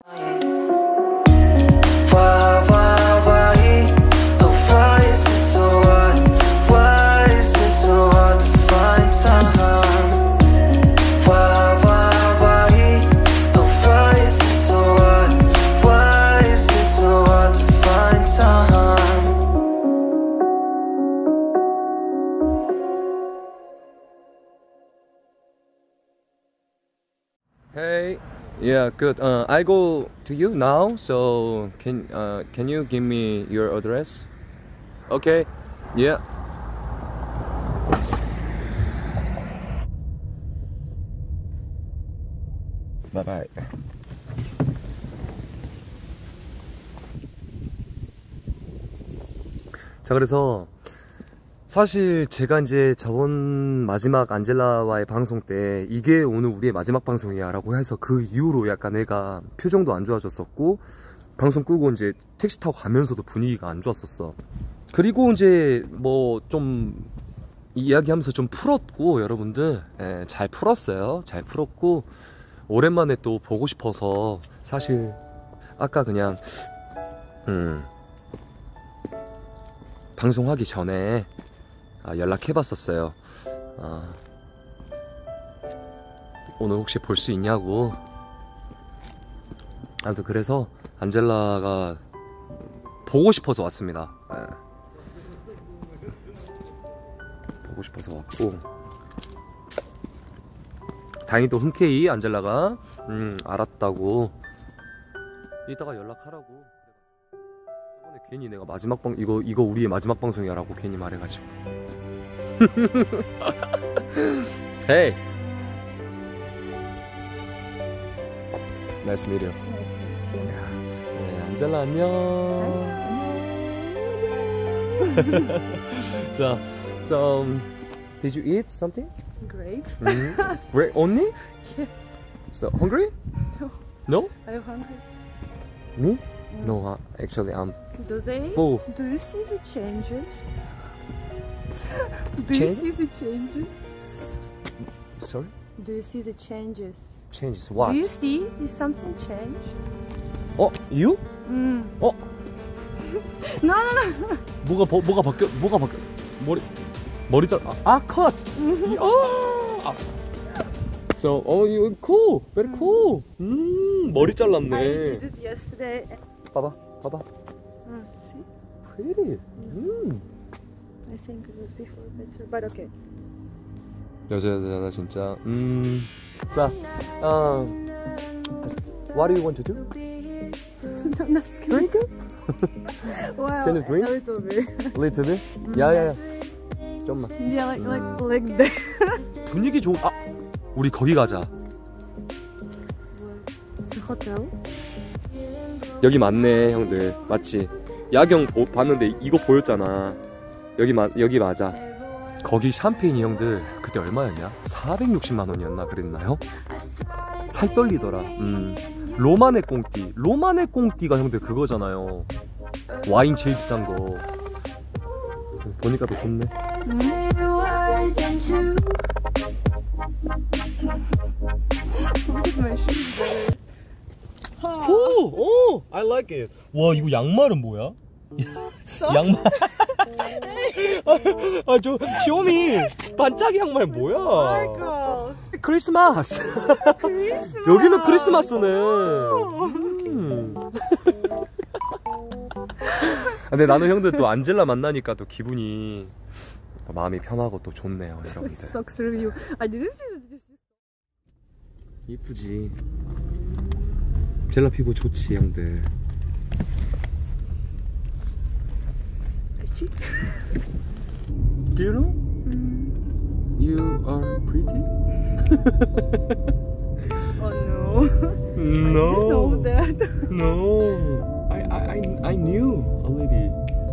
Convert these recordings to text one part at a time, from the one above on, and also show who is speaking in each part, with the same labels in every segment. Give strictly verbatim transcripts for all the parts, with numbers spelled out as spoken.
Speaker 1: Hey, yeah, good. Uh, I go to you now, so can uh, can you give me your address? Okay, yeah. Bye bye. 자, 그래서 사실 제가 이제 저번 마지막 안젤라와의 방송 때 이게 오늘 우리의 마지막 방송이야 라고 해서 그 이후로 약간 애가 표정도 안 좋아졌었고 방송 끄고 이제 택시 타고 가면서도 분위기가 안 좋았었어. 그리고 이제 뭐 좀 이야기하면서 좀 풀었고 여러분들 예, 잘 풀었어요. 잘 풀었고 오랜만에 또 보고 싶어서 사실 아까 그냥 음 방송하기 전에 아, 연락해봤었어요. 아, 오늘 혹시 볼 수 있냐고. 아무튼 그래서 안젤라가 보고 싶어서 왔습니다. 네. 보고 싶어서 왔고 다행히 또 흔쾌히 안젤라가 음, 알았다고 이따가 연락하라고. 저번에 괜히 내가 마지막 방 이거 이거 우리의 마지막 방송이야 라고 괜히 말해가지고. Hey. Nice to meet you. 네, 안젤라 안녕. 자, so um, did you eat something?
Speaker 2: Grapes.
Speaker 1: Mm-hmm. Grape only?
Speaker 2: Yes.
Speaker 1: So hungry?
Speaker 2: No.
Speaker 1: No?
Speaker 2: Are you hungry?
Speaker 1: Me? Mm. No, uh, actually I'm
Speaker 2: Do they?
Speaker 1: full.
Speaker 2: Do you see the changes? Do you
Speaker 1: Change?
Speaker 2: see the changes?
Speaker 1: Sorry?
Speaker 2: Do you see the changes?
Speaker 1: Changes what?
Speaker 2: Do you see? Is something changed?
Speaker 1: 어? You?
Speaker 2: Mm.
Speaker 1: 어?
Speaker 2: No, no, no.
Speaker 1: 뭐가 버, 뭐가 바뀌어? 뭐가 바뀌어? 머리 머리 잘 아, 아 컷. 아. So, oh, you cool, very cool. 음, 머리
Speaker 2: I
Speaker 1: 잘랐네.
Speaker 2: did it yesterday.
Speaker 1: 봐봐, 봐봐.
Speaker 2: Mm. See?
Speaker 1: Pretty. 음.
Speaker 2: I think it was before better, but okay.
Speaker 1: 여자 여자다 진짜. 음. 자, 어. What do you want to do?
Speaker 2: I'm not scared. Well,
Speaker 1: Can you drink?
Speaker 2: a little bit.
Speaker 1: Little bit? 야야야. 좀만.
Speaker 2: Yeah, like like like that.
Speaker 1: 분위기 좋. 아, 우리 거기 가자.
Speaker 2: It's a hotel.
Speaker 1: 여기 맞네, 형들. 맞지? 야경 보, 봤는데 이거 보였잖아. 여기 마, 여기 맞아. 거기 샴페인이 형들 그때 얼마였냐? 사백육십만 원이었나 그랬나요? 살 떨리더라. 음. 로마네 꽁띠. 로마네 꽁띠가 형들 그거잖아요. 와인 제일 비싼 거. 보니까 더 좋네. 음? 오, 오, I like it. 와, 이거 양말은 뭐야? 양말. 아, 저 쇼미 반짝이 양말 뭐야? 크리스마스.
Speaker 2: 크리스마스.
Speaker 1: 여기는 크리스마스네. 음. 근데 나는 형들 또 안젤라 만나니까 또 기분이 또 마음이 편하고 또 좋네요, 여러분들.
Speaker 2: Socks review. I didn't see this.
Speaker 1: 예쁘지. 젤라 피부 좋지, 형들. Do you know? Mm. You are pretty?
Speaker 2: Oh no.
Speaker 1: No.
Speaker 2: I didn't know that.
Speaker 1: No. I, I, I, I knew already.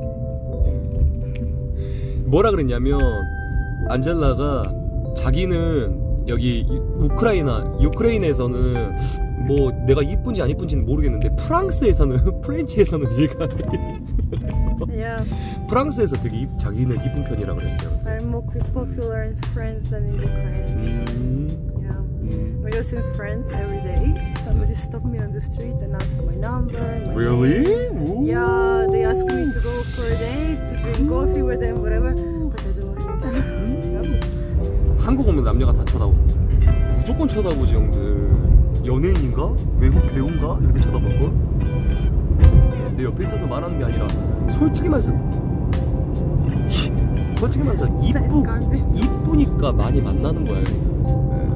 Speaker 1: 뭐라 그랬냐면 안젤라가 자기는 여기 우크라이나, 우크라이나에서는 뭐 내가 이쁜지 안 이쁜지는 모르겠는데 프랑스에서는, 프렌치에서는 얘가
Speaker 2: Yeah.
Speaker 1: 프랑스에서 되게 이, 자기는 이쁜 편이라 그랬어요.
Speaker 2: I'm more popular in France than in Ukraine.
Speaker 1: 음.
Speaker 2: Yeah.
Speaker 1: 음.
Speaker 2: We're just in France every day, so somebody stopped me on the street and asked my number. My
Speaker 1: Really?
Speaker 2: name. Yeah, they asked me to go for a date, to drink coffee with them, whatever. But I don't want them. No.
Speaker 1: 한국 오면 남녀가 다 쳐다보. 무조건 쳐다보지 형들. 연예인인가? 외국 배우인가? 이렇게 쳐다볼걸? 내 옆에 있어서 말하는 게 아니라 솔직히 말해서 솔직히 말해서 이쁘, 이쁘니까 많이 만나는 거야. 네.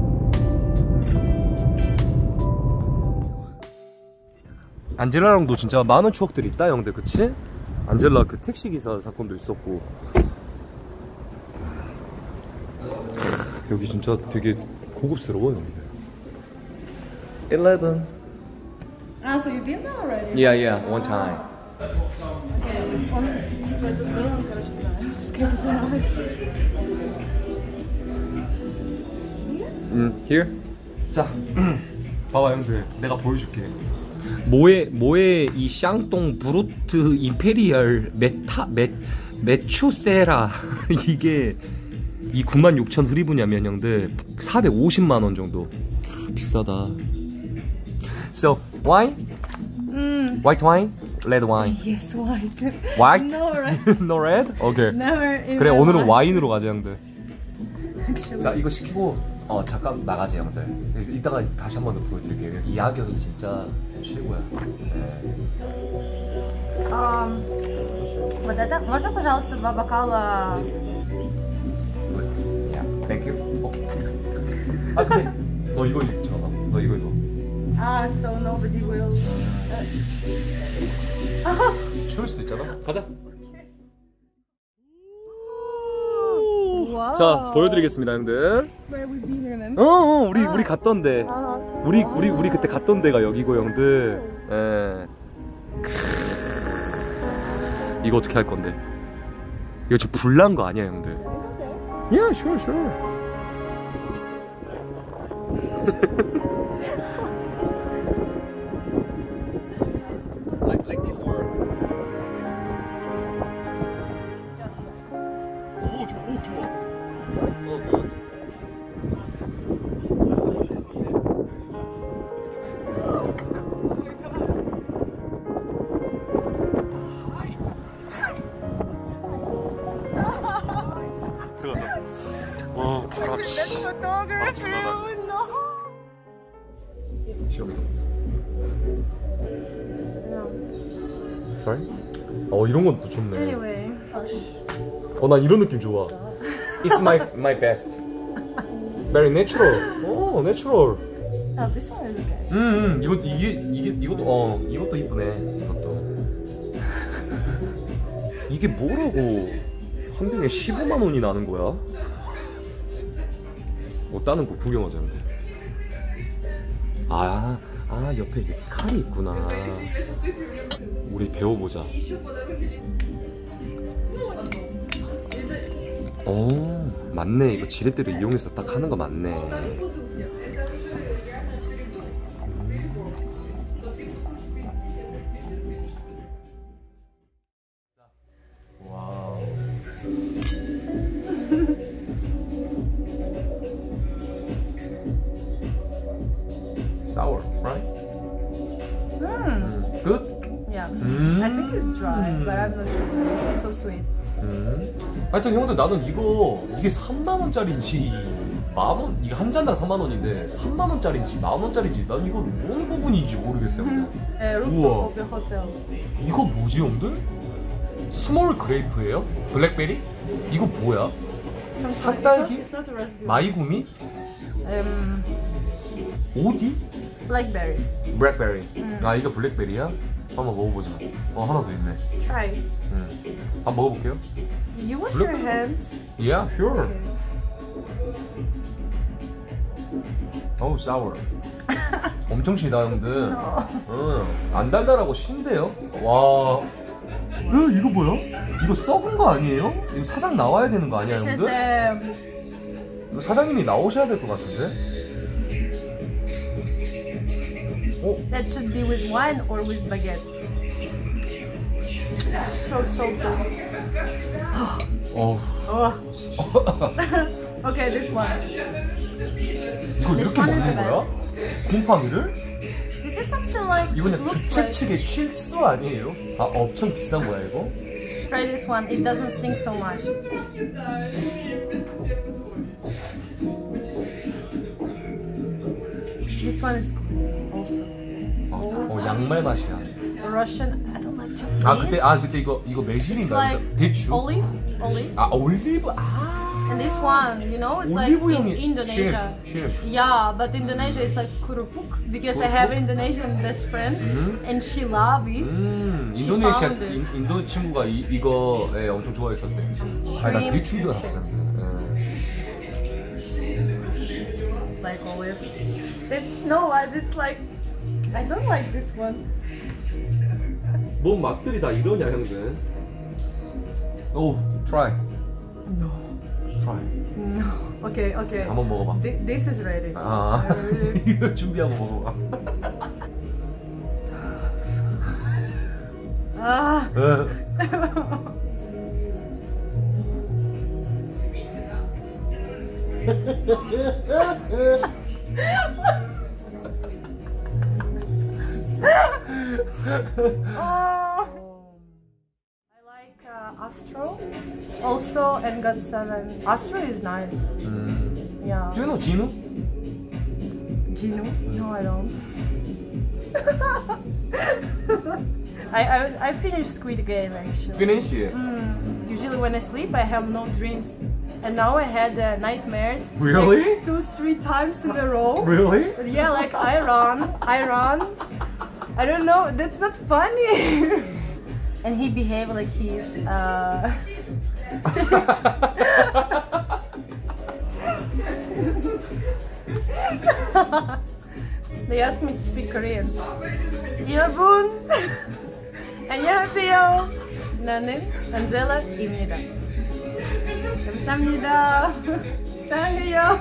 Speaker 1: 안젤라랑도 진짜 많은 추억들이 있다 형들, 그치? 안젤라 그 택시기사 사건도 있었고. 여기 진짜 되게 고급스러워요. eleven.
Speaker 2: Ah, so you've been there already?
Speaker 1: Yeah, yeah, one time. 음, here? 자, 봐봐 형들, 내가 보여줄게. 모에 모에 이 샹동 브루트 임페리얼 메타 메 메추세라 이게 이 구만 육천 흐리부냐면 형들 사백오십만 원 정도. 비싸다. So, wine?
Speaker 2: Mm.
Speaker 1: White wine? Red wine?
Speaker 2: Yes, white.
Speaker 1: White?
Speaker 2: No red.
Speaker 1: No red? Okay.
Speaker 2: Never in
Speaker 1: 그래,
Speaker 2: my
Speaker 1: 오늘은
Speaker 2: life.
Speaker 1: 와인으로 가자 형들.
Speaker 2: Actually.
Speaker 1: 자, 이거 시키고 어 잠깐 나가지 형들. 그래서 이따가 다시 한 번 더 보여드릴게요. 이 야경이 진짜 최고야. 네.
Speaker 2: Um, вот это. Можно, пожалуйста, два бокала?
Speaker 1: Yeah. Thank you. 어. 아 근데 너 이거 잠깐만. 너 이거 이거.
Speaker 2: Ah, so nobody will.
Speaker 1: 추울 수도 있잖아. 가자.
Speaker 2: Wow.
Speaker 1: 자, 보여드리겠습니다 형들.
Speaker 2: Where we been here then?
Speaker 1: 어, 어 우리 우리 갔던 데.
Speaker 2: 아.
Speaker 1: 우리 우리 우리 그때 갔던 데가 여기고 형들. 예. 이거 어떻게 할 건데? 이거 지금 불난 거 아니야 형들? Yeah, sure, sure. like like this or 오, 좋아, 오, 좋아. 어, good. 들어가자. 와, 바람.
Speaker 2: That's photography. No.
Speaker 1: 시험이.
Speaker 2: No.
Speaker 1: Sorry? 어, 이런 건 또 좋네.
Speaker 2: Anyway.
Speaker 1: 어, 난 이런 느낌 좋아. It's my my best. Very natural. 오, natural.
Speaker 2: Oh, this one is okay.
Speaker 1: 음, 음, 이거 이게 이게 이것도 어, 이것도 이쁘네. 이것도. 이게 뭐라고 한 병에 십오만 원이 나는 거야? 어, 다른 거 구경하자 근데. 아, 아 옆에 이게 칼이 있구나. 우리 배워보자. 오, 맞네. 이거 지렛대를 이용해서 딱 하는 거 맞네. 와우. Sour, right?
Speaker 2: Mm.
Speaker 1: Good?
Speaker 2: Yeah.
Speaker 1: 음.
Speaker 2: I think it's dry, but I'm not sure. It's so sweet.
Speaker 1: 음. 하여튼 형들 나는 이거 이게 삼만 원짜리인지 만 원? 이게 한 잔당 삼만 원인데 삼만 원짜리인지 만 원짜리인지 난 이거 뭔 구분인지 모르겠어요.
Speaker 2: Uh, rooftop
Speaker 1: 우와.
Speaker 2: of the hotel.
Speaker 1: 이거 뭐지 형들? 스몰 그레이프예요? 블랙베리? 이거 뭐야?
Speaker 2: Some
Speaker 1: 산딸기?
Speaker 2: It's not a raspberry.
Speaker 1: 마이구미?
Speaker 2: Um,
Speaker 1: 오디?
Speaker 2: blackberry.
Speaker 1: 블랙베리.
Speaker 2: 음.
Speaker 1: 아 이거 블랙베리야? 한번 먹어보자. 어 하나 더 있네.
Speaker 2: Try.
Speaker 1: 음. 한번 먹어볼게요.
Speaker 2: Did you wash
Speaker 1: Look.
Speaker 2: your hands?
Speaker 1: Yeah, sure.
Speaker 2: Okay.
Speaker 1: 어우, sour. 엄청 시다 형들.
Speaker 2: No.
Speaker 1: 응. 안 달달하고 신데요? 와. 에, 이거 뭐야? 이거 썩은 거 아니에요? 이거 사장 나와야 되는 거 아니야
Speaker 2: This is
Speaker 1: 형들?
Speaker 2: um,
Speaker 1: 이거 사장님이 나오셔야 될 것 같은데? 어?
Speaker 2: that should be with wine or with baguette. It's so salty.
Speaker 1: 어.
Speaker 2: Oh. Okay, this one.
Speaker 1: 이거
Speaker 2: This
Speaker 1: 이렇게
Speaker 2: one is
Speaker 1: 먹는
Speaker 2: the
Speaker 1: 거야?
Speaker 2: best.
Speaker 1: 곰팡이를?
Speaker 2: This is something like.
Speaker 1: 이거 그냥
Speaker 2: it looks
Speaker 1: 주최
Speaker 2: like.
Speaker 1: 측의 실수 아니에요? 아 엄청 비싼 거야 이거?
Speaker 2: Try this one. It doesn't stink so much. This one is good also.
Speaker 1: 어, 어 양말 맛이야.
Speaker 2: Russian. I don't like Japanese.
Speaker 1: 아 그때 아 그때 이거 이거
Speaker 2: It's
Speaker 1: 매실인가?
Speaker 2: like
Speaker 1: 대추.
Speaker 2: olive, olive.
Speaker 1: 아 올리브 아.
Speaker 2: And this one, you know, it's like in Indonesia.
Speaker 1: shrimp.
Speaker 2: Yeah, but Indonesia is like kurupuk because I have an Indonesian best friend and she love it.
Speaker 1: 음,
Speaker 2: She
Speaker 1: 인도네시아
Speaker 2: found it.
Speaker 1: 인, 인도 친구가 이, 이거 예, 엄청 좋아했었대. 아니 나 대추인 줄 알았어.
Speaker 2: Like olive. It's no, I- it's like I don't like this one.
Speaker 1: 뭔 맛들이 다 이러냐 형들. 오, try.
Speaker 2: No,
Speaker 1: try.
Speaker 2: no. Okay, okay.
Speaker 1: 한번 먹어봐.
Speaker 2: Thi- This is ready.
Speaker 1: 아, 이거 준비하고 먹어봐.
Speaker 2: Ah. Oh. I like uh, Astro also and God seven. Astro is nice.
Speaker 1: 음.
Speaker 2: Yeah.
Speaker 1: Do you know 진우?
Speaker 2: Gino? No, I don't. I, I I finished Squid Game actually.
Speaker 1: Finish it.
Speaker 2: Mm, usually when I sleep, I have no dreams, and now I had uh, nightmares.
Speaker 1: Really?
Speaker 2: Like two, three times in a row.
Speaker 1: Really?
Speaker 2: Yeah, like I run, I run. I don't know. That's not funny. And he behaved like he's. Uh... They asked me to speak Korean. 여러분, 안녕하세요. 나는 안젤라입니다. 감사합니다. 사랑해요.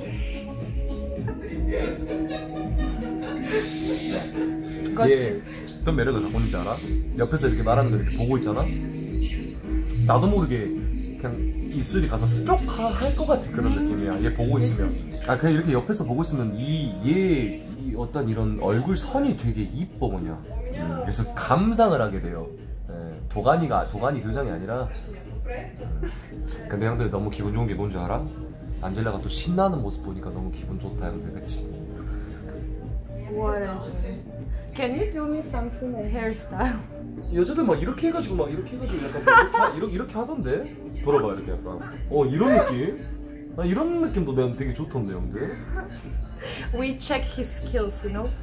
Speaker 1: 얘 어떤 매력을 갖고 있는지 알아? 옆에서 이렇게 말하는 거 이렇게 보고 있잖아? 나도 모르게 그냥 입술이 가서 쪽 할 것 같은 그런 느낌이야. 얘 보고 있으면. 아 그냥 이렇게 옆에서 보고 있으면 이 얘 이 어떤 이런 얼굴 선이 되게 이뻐 뭐냐. 음, 그래서 감상을 하게 돼요. 예, 도가니가 도가니 교장이 아니라. 음, 근데 형들 너무 기분 좋은 게 뭔 줄 알아? 안젤라가 또 신나는 모습 보니까 너무 기분 좋다 형들 그치?
Speaker 2: What is it? Can you do me something like hairstyle?
Speaker 1: 여자들 막 이렇게 해가지고 막 이렇게 해가지고 약간 이렇게, 하, 이렇게, 이렇게 하던데? 돌아봐 이렇게 약간 어 이런 느낌? 아 이런 느낌도 내가 되게 좋던데 형들.
Speaker 2: We check his skills, you know?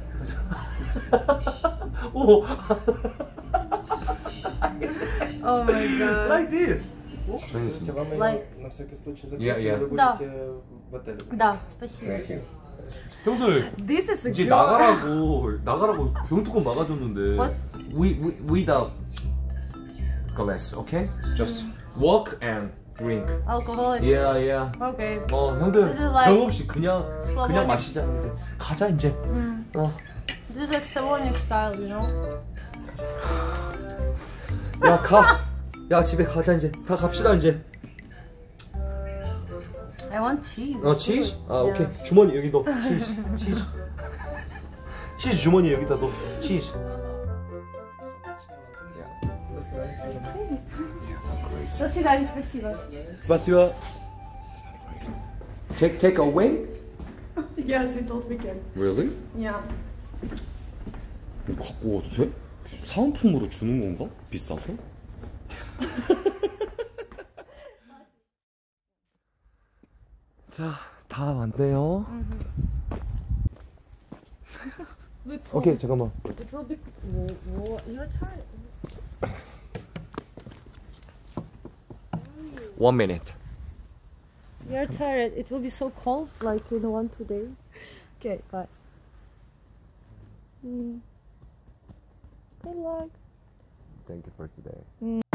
Speaker 1: 오
Speaker 2: Oh my god.
Speaker 1: like this. 저희는 지금
Speaker 3: Вам
Speaker 2: Like-
Speaker 3: на всякий случай
Speaker 1: Я-
Speaker 3: закрыть,
Speaker 1: я.
Speaker 3: вы
Speaker 2: Да.
Speaker 3: будете в отеле.
Speaker 2: Да, спасибо.
Speaker 1: 형들
Speaker 2: This is a
Speaker 1: 이제
Speaker 2: girl.
Speaker 1: 나가라고 나가라고 병뚜껑 막아줬는데.
Speaker 2: What's-
Speaker 1: We we without glass, okay? Just walk and drink.
Speaker 2: Alcoholic.
Speaker 1: Yeah, yeah.
Speaker 2: Okay.
Speaker 1: 어 형들
Speaker 2: This is like
Speaker 1: 병 없이 그냥
Speaker 2: Slavonic.
Speaker 1: 그냥 마시자 형들. 가자 이제.
Speaker 2: Mm.
Speaker 1: 어.
Speaker 2: This is like Slavonic style, you know?
Speaker 1: 야 가. 야 집에 가자 이제. 다 갑시다 이제.
Speaker 2: I want cheese.
Speaker 1: 어 치즈? 아
Speaker 2: Yeah.
Speaker 1: 오케이. 주머니 여기 넣어. 치즈. 치즈. 치즈 주머니 여기다 넣어. 치즈.
Speaker 2: До свидания, спасибо.
Speaker 1: Спасибо. Take take away?
Speaker 2: Yeah, they told me can.
Speaker 1: Really?
Speaker 2: Yeah.
Speaker 1: 갖고 와도 돼? 사은품으로 주는 건가? 비싸서? 자, 다 왔네요. 오케이, 잠깐만.
Speaker 2: It will be. Whoa, whoa. You're tired.
Speaker 1: One minute.
Speaker 2: You're tired. It will be so cold, like in one two days. Okay, bye. Mm. Good luck.
Speaker 1: Thank you for today.